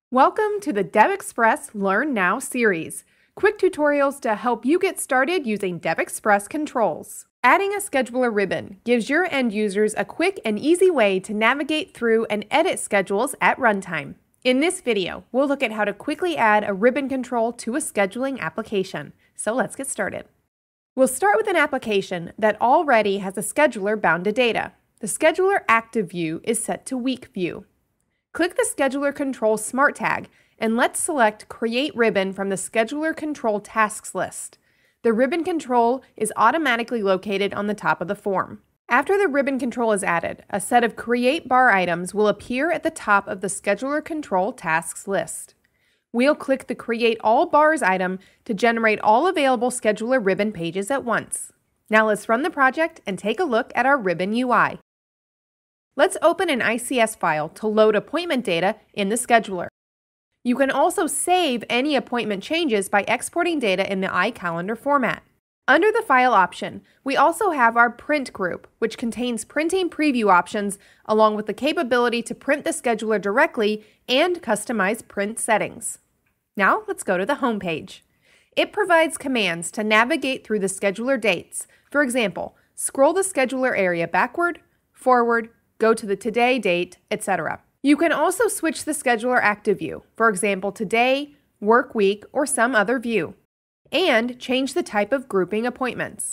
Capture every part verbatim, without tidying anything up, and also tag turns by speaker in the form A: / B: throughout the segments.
A: Welcome to the DevExpress Learn Now series, quick tutorials to help you get started using DevExpress controls. Adding a scheduler ribbon gives your end users a quick and easy way to navigate through and edit schedules at runtime. In this video, we'll look at how to quickly add a ribbon control to a scheduling application. So let's get started. We'll start with an application that already has a scheduler bound to data. The scheduler active view is set to week view. Click the Scheduler Control Smart tag and let's select Create Ribbon from the Scheduler Control Tasks list. The ribbon control is automatically located on the top of the form. After the ribbon control is added, a set of Create bar items will appear at the top of the Scheduler Control Tasks list. We'll click the Create All Bars item to generate all available scheduler ribbon pages at once. Now let's run the project and take a look at our ribbon U I. Let's open an I C S file to load appointment data in the scheduler. You can also save any appointment changes by exporting data in the iCalendar format. Under the File option, we also have our Print group, which contains printing preview options along with the capability to print the scheduler directly and customize print settings. Now let's go to the home page. It provides commands to navigate through the scheduler dates. For example, scroll the scheduler area backward, forward, go to the today date, et cetera. You can also switch the scheduler active view, for example, today, work week, or some other view, and change the type of grouping appointments.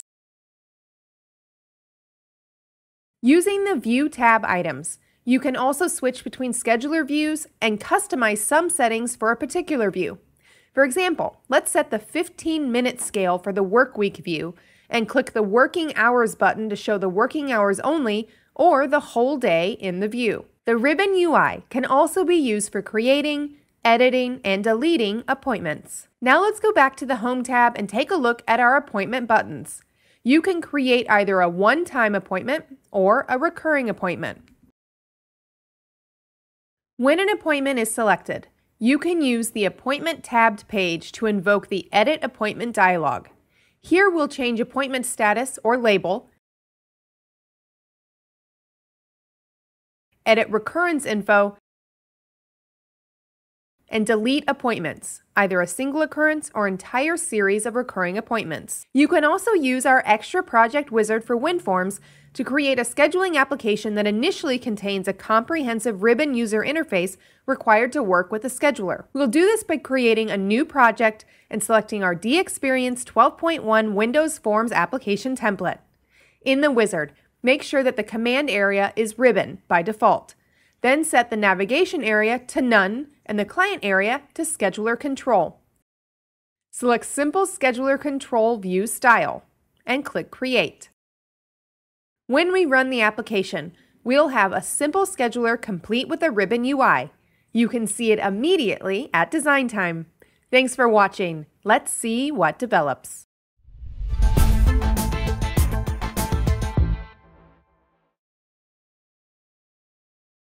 A: Using the View tab items, you can also switch between scheduler views and customize some settings for a particular view. For example, let's set the fifteen minute scale for the work week view and click the Working Hours button to show the working hours only or the whole day in the view. The ribbon U I can also be used for creating, editing, and deleting appointments. Now let's go back to the Home tab and take a look at our appointment buttons. You can create either a one-time appointment or a recurring appointment. When an appointment is selected, you can use the Appointment tabbed page to invoke the Edit Appointment dialog. Here we'll change appointment status or label, edit recurrence info, and delete appointments, either a single occurrence or entire series of recurring appointments. You can also use our extra project wizard for WinForms to create a scheduling application that initially contains a comprehensive ribbon user interface required to work with a scheduler. We'll do this by creating a new project and selecting our DEXperience twelve point one Windows Forms application template. In the wizard, make sure that the command area is ribbon by default. Then set the navigation area to none and the client area to scheduler control. Select Simple Scheduler Control View Style and click Create. When we run the application, we'll have a simple scheduler complete with a ribbon U I. You can see it immediately at design time. Thanks for watching. Let's see what develops.